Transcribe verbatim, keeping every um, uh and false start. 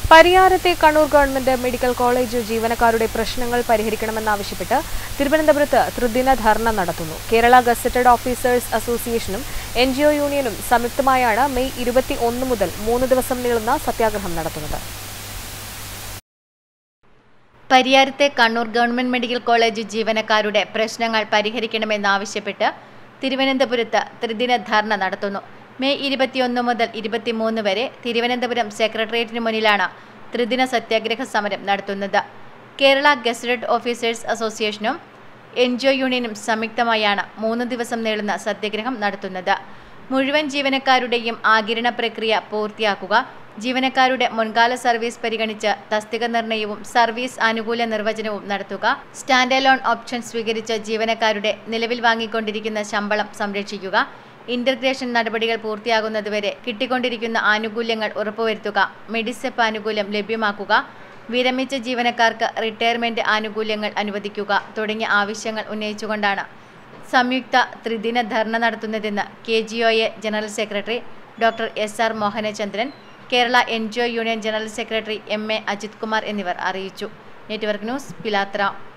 പരിയാരത്തെ Kannur government medical college ജീവനക്കാരുടെ പ്രശ്നങ്ങൾ പരിഹരിക്കണമെന്നാവശ്യപ്പെട്ട് തിരുവനന്തപുരത്ത് ത്രിദിന ധർണ നടത്തുന്നു. കേരള ഗസറ്റഡ് ഓഫീസേഴ്സ് അസോസിയേഷനും എൻ ജി ഒ യൂണിയനും സംയുക്തമായാണ് മെയ് ഇരുപത്തി ഒന്ന് മുതൽ മൂന്ന് ദിവസം നീളുന്ന സത്യാഗ്രഹം നടത്തുന്നത്. പരിയാരത്തെ കണ്ണൂർ ഗവൺമെന്റ് മെഡിക്കൽ കോളേജ് ജീവനക്കാരുടെ പ്രശ്നങ്ങൾ പരിഹരിക്കണമെന്നാവശ്യപ്പെട്ട് തിരുവനന്തപുരത്ത് ത്രിദിന ധർണ നടത്തുന്നു. മെയ് ഇരുപത്തിയൊന്ന് മുതൽ ഇരുപത്തിമൂന്ന് വരെ തിരുവനന്തപുരം സെക്രട്ടേറിയറ്റിന് മുന്നിലാണ് ത്രിദിന സത്യാഗ്രഹ സമരം നടത്തുന്നത്. കേരള ഗസറ്റഡ് ഓഫീസേഴ്സ് അസോസിയേഷനും എൻ ജി ഒ യൂണിയനും സംയുക്തമായാണ് മൂന്ന് ദിവസം നീളുന്ന സത്യാഗ്രഹം നടത്തുന്നത്. മുഴുവൻ ജീവനക്കാരുടെയും ആകിരണ പ്രക്രിയ പൂർത്തിയാക്കുക, ജീവനക്കാരുടെ മുൻകാല സർവീസ് പരിഗണിച്ച് തസ്തിക നിർണയവും സർവീസ് ആനുകൂല്യ നിർവചനവും നടത്തുക, സ്റ്റാൻഡ് അലോൺ ഓപ്ഷൻ സ്വീകരിച്ച് ജീവനക്കാരുടെ നിലവിൽ വാങ്ങിക്കൊണ്ടിരിക്കുന്ന ശമ്പളം സംരക്ഷിക്കുക, ഇന്റഗ്രേഷൻ നടപടികൾ പൂർത്തിയാകുന്നതുവരെ കിട്ടിക്കൊണ്ടിരിക്കുന്ന ആനുകൂല്യങ്ങൾ ഉറപ്പുവരുത്തുക, മെഡിസെപ്പ് ആനുകൂല്യം ലഭ്യമാക്കുക, വിരമിച്ച ജീവനക്കാർക്ക് റിട്ടയർമെന്റ് ആനുകൂല്യങ്ങൾ അനുവദിക്കുക തുടങ്ങിയ ആവശ്യങ്ങൾ ഉന്നയിച്ചുകൊണ്ടാണ് സംയുക്ത ത്രിദിന ധർണ നടത്തുന്നതെന്ന് K G O A general secretary doctor S R Mohanachandran, Kerala N G O union general secretary M A Ajith Kumar എന്നിവർ അറിയിച്ചു. നെറ്റ്വർക്ക് ന്യൂസ്, പിലാത്ര.